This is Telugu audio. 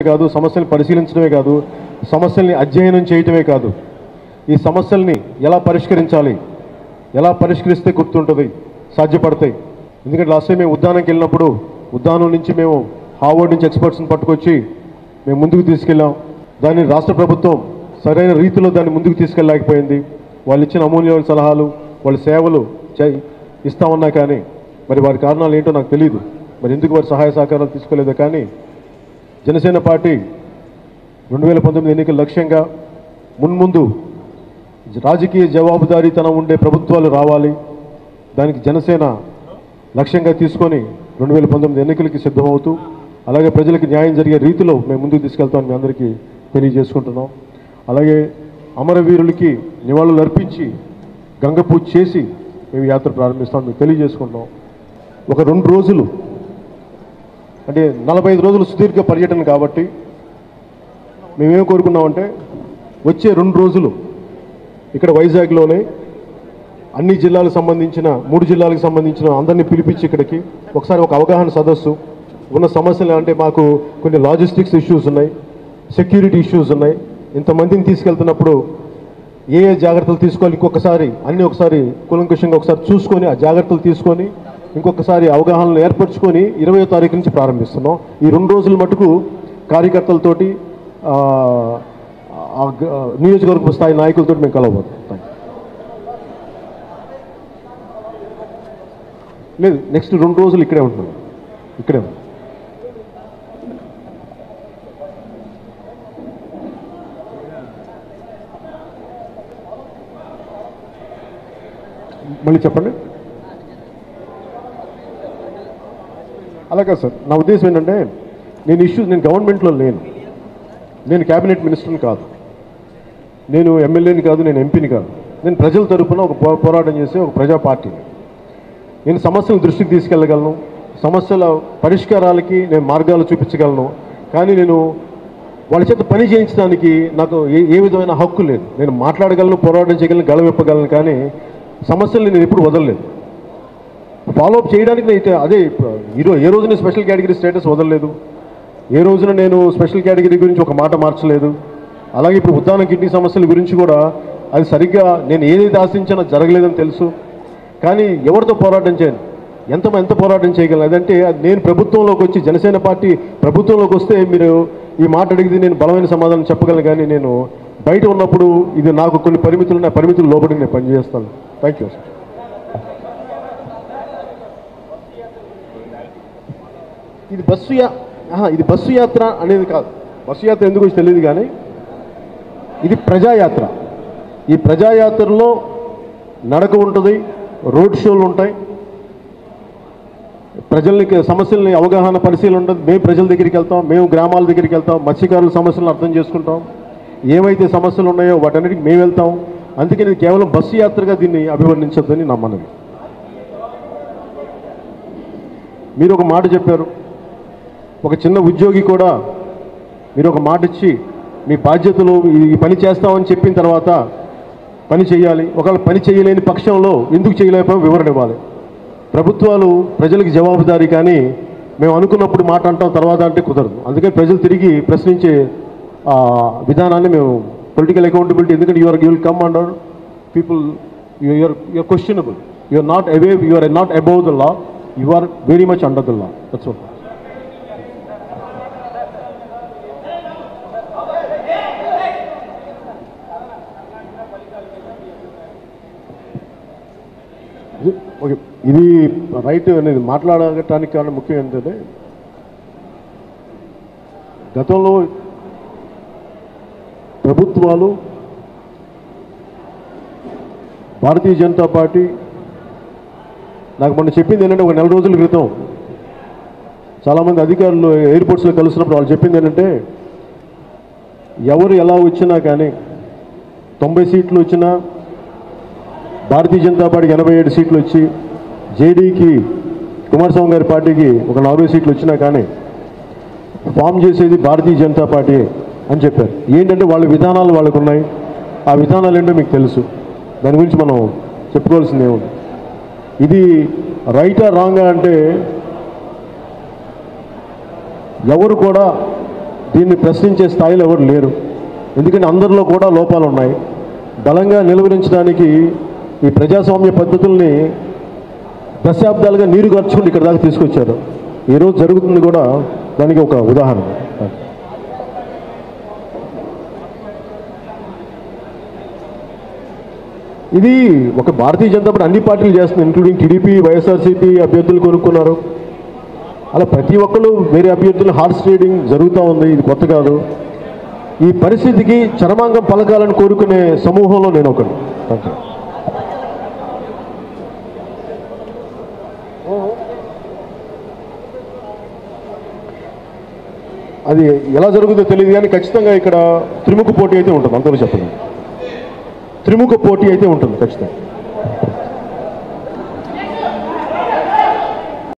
కాదు, సమస్యల్ని పరిశీలించడమే కాదు, సమస్యల్ని అధ్యయనం చేయటమే కాదు, ఈ సమస్యల్ని ఎలా పరిష్కరించాలి, ఎలా పరిష్కరిస్తే గుర్తుంటుంది, సాధ్యపడతాయి. ఎందుకంటే లాస్ట్ టైం మేము ఉద్యానంకి వెళ్ళినప్పుడు ఉద్యానం నుంచి మేము హార్వర్డ్ నుంచి ఎక్స్పర్ట్స్ని పట్టుకొచ్చి మేము ముందుకు తీసుకెళ్ళాం. దాన్ని రాష్ట్ర ప్రభుత్వం సరైన రీతిలో దాన్ని ముందుకు తీసుకెళ్ళలేకపోయింది. వాళ్ళు ఇచ్చిన అమూల్యమైన సలహాలు, వాళ్ళ సేవలు ఇస్తామన్నా కానీ మరి వారి కారణాలు ఏంటో నాకు తెలియదు. మరి ఎందుకు వారి సహాయ సహకారాలు తీసుకోలేదో కానీ జనసేన పార్టీ 2019 ఎన్నికల లక్ష్యంగా మున్ముందు రాజకీయ జవాబుదారీతనం ఉండే ప్రభుత్వాలు రావాలి, దానికి జనసేన లక్ష్యంగా తీసుకొని 2019 ఎన్నికలకి సిద్ధమవుతూ అలాగే ప్రజలకు న్యాయం జరిగే రీతిలో మేము ముందుకు తీసుకెళ్తామని మీ అందరికీ తెలియజేసుకుంటున్నాం. అలాగే అమరవీరులకి నివాళులు అర్పించి గంగ పూజ చేసి మేము యాత్ర ప్రారంభిస్తామని మేము తెలియజేసుకుంటున్నాం. ఒక 2 రోజులు అంటే 45 రోజులు సుదీర్ఘ పర్యటన కాబట్టి మేమేం కోరుకున్నామంటే వచ్చే 2 రోజులు ఇక్కడ వైజాగ్లోనే అన్ని జిల్లాలకు సంబంధించిన 3 జిల్లాలకు సంబంధించిన అందరినీ పిలిపించి ఇక్కడికి ఒకసారి ఒక అవగాహన సదస్సు ఉన్న సమస్యలు, అంటే మాకు కొన్ని లాజిస్టిక్స్ ఇష్యూస్ ఉన్నాయి, సెక్యూరిటీ ఇష్యూస్ ఉన్నాయి, ఇంతమందిని తీసుకెళ్తున్నప్పుడు ఏ జాగ్రత్తలు తీసుకోవాలి ఇంకొకసారి అన్నీ ఒకసారి కూలంకషంగా ఒకసారి చూసుకొని ఆ జాగ్రత్తలు తీసుకొని ఇంకొకసారి అవగాహనలు ఏర్పరచుకొని 20వ తారీఖు నుంచి ప్రారంభిస్తున్నాం. ఈ 2 రోజుల మటుకు కార్యకర్తలతోటి నియోజకవర్గ స్థాయి నాయకులతో మేము కలవబోతున్నాం. లేదు, నెక్స్ట్ 2 రోజులు ఇక్కడే ఉంటున్నాం. ఇక్కడే మళ్ళీ చెప్పండి. అలాగే సార్, నా ఉద్దేశం ఏంటంటే నేను గవర్నమెంట్లో లేను, నేను క్యాబినెట్ మినిస్టర్ని కాదు, నేను ఎమ్మెల్యేని కాదు, నేను ఎంపీని కాదు, నేను ప్రజల తరపున ఒక పోరాటం చేసే ఒక ప్రజా పార్టీని. నేను సమస్యల దృష్టికి తీసుకెళ్ళగలను, సమస్యల పరిష్కారాలకి నేను మార్గాలు చూపించగలను, కానీ నేను వాళ్ళ చేత పని చేయించడానికి నాకు ఏ విధమైన హక్కు లేదు. నేను మాట్లాడగలను, పోరాటం చేయగలను, గళవిప్పగలను, కానీ సమస్యల్ని నేను ఎప్పుడు వదలలేదు. ఫాలోఅప్ చేయడానికి నేను అదే ఏ రోజున స్పెషల్ కేటగిరీ స్టేటస్ వదలలేదు, ఏ రోజున నేను స్పెషల్ కేటగిరీ గురించి ఒక మాట మార్చలేదు. అలాగే ఇప్పుడు ఉద్దానం కిడ్నీ సమస్యల గురించి కూడా అది సరిగ్గా నేను ఏదైతే ఆశించినా జరగలేదని తెలుసు, కానీ ఎవరితో పోరాటం చేయను, ఎంత పోరాటం చేయగలను. అదంటే నేను ప్రభుత్వంలోకి వచ్చి జనసేన పార్టీ ప్రభుత్వంలోకి వస్తే మీరు ఈ మాట అడిగితే నేను బలమైన సమాధానం చెప్పగలను, కానీ నేను బయట ఉన్నప్పుడు ఇది నాకు కొన్ని పరిమితులు ఉన్నాయి, పరిమితులు లోబడి నేను పనిచేస్తాను. Thank you sir. ఇది బస్సు యాత్ర అనేది కాదు, బస్సు యాత్ర ఎందుకు తెలియదు, కానీ ఇది ప్రజాయాత్ర. ఈ ప్రజాయాత్రలో నడక ఉంటుంది, రోడ్ షోలు ఉంటాయి, ప్రజలకి సమస్యల్ని అవగాహన పరిశీలన ఉంటుంది. మేము ప్రజల దగ్గరికి వెళ్తాం, మేము గ్రామాల దగ్గరికి వెళ్తాం, మత్స్యకారుల సమస్యలను అర్థం చేసుకుంటాం, ఏవైతే సమస్యలు ఉన్నాయో వాటన్నిటికి మేము వెళ్తాం. అందుకని ఇది కేవలం బస్సు యాత్రగా దీన్ని అభివర్ణించొద్దని నా మనవి. మీరు ఒక మాట చెప్పారు, ఒక చిన్న ఉద్యోగి కూడా మీరు ఒక మాట ఇచ్చి మీ బాధ్యతలు ఈ పని చేస్తామని చెప్పిన తర్వాత పని చేయాలి. ఒకవేళ పని చేయలేని పక్షంలో ఎందుకు చేయలేకపోయాం వివరణ ఇవ్వాలి. ప్రభుత్వాలు ప్రజలకు జవాబుదారీ, కానీ మేము అనుకున్నప్పుడు మాట అంటాం తర్వాత అంటే కుదరదు. అందుకని ప్రజలు తిరిగి ప్రశ్నించే విధానాన్ని మేము పొలిటికల్ అకౌంటబిలిటీ, ఎందుకంటే you will come under people, you're questionable, you're not away, you're not above the law, you are very much under the law. That's all. Okay, ఇది రైట్ అనేది మాట్లాడటానికి కారణం ముఖ్యం ఏంటంటే గతంలో ప్రభుత్వాలు భారతీయ జనతా పార్టీ నాకు మొన్న చెప్పింది ఏంటంటే, ఒక 4 రోజుల క్రితం చాలామంది అధికారులు ఎయిర్పోర్ట్స్లో కలుస్తున్నప్పుడు వాళ్ళు చెప్పింది ఏంటంటే, ఎవరు ఎలా వచ్చినా కానీ 90 సీట్లు వచ్చినా భారతీయ జనతా పార్టీకి 87 సీట్లు వచ్చి జేడీకి కుమారస్వామి గారి పార్టీకి ఒక 40 సీట్లు వచ్చినా కానీ ఫామ్ చేసేది భారతీయ జనతా పార్టీ అని చెప్పారు. ఏంటంటే వాళ్ళ విధానాలు వాళ్ళకు ఉన్నాయి, ఆ విధానాలు ఏంటో మీకు తెలుసు, దాని గురించి మనం చెప్పుకోవాల్సిందే ఉంది. ఇది రైటా రాంగా అంటే ఎవరు కూడా దీన్ని ప్రశ్నించే స్థాయిలో ఎవరు లేరు. ఎందుకంటే అందరిలో కూడా లోపాలు ఉన్నాయి. బలంగా నిలువరించడానికి ఈ ప్రజాస్వామ్య పద్ధతుల్ని దశాబ్దాలుగా నీరు గార్చుకుంటూ ఇక్కడ దాకా తీసుకొచ్చారు. ఈరోజు జరుగుతుంది కూడా దానికి ఒక ఉదాహరణ. ఇది ఒక భారతీయ జనతా పార్టీ అన్ని పార్టీలు చేస్తుంది, ఇంక్లూడింగ్ టీడీపీ, వైఎస్ఆర్సీపీ అభ్యర్థులు కొనుక్కున్నారు. అలా ప్రతి ఒక్కరు వేరే అభ్యర్థులు హార్స్ ట్రేడింగ్ జరుగుతూ ఉంది. ఇది కొత్త కాదు. ఈ పరిస్థితికి చరమాంగం పలకాలని కోరుకునే సమూహంలో నేను ఒకడు. అది ఎలా జరుగుతుందో తెలియదు కానీ ఖచ్చితంగా ఇక్కడ త్రిముఖ పోటీ అయితే ఉంటుంది. అంతలో చెప్పండి, త్రిముఖ పోటీ అయితే ఉంటుంది ఖచ్చితంగా.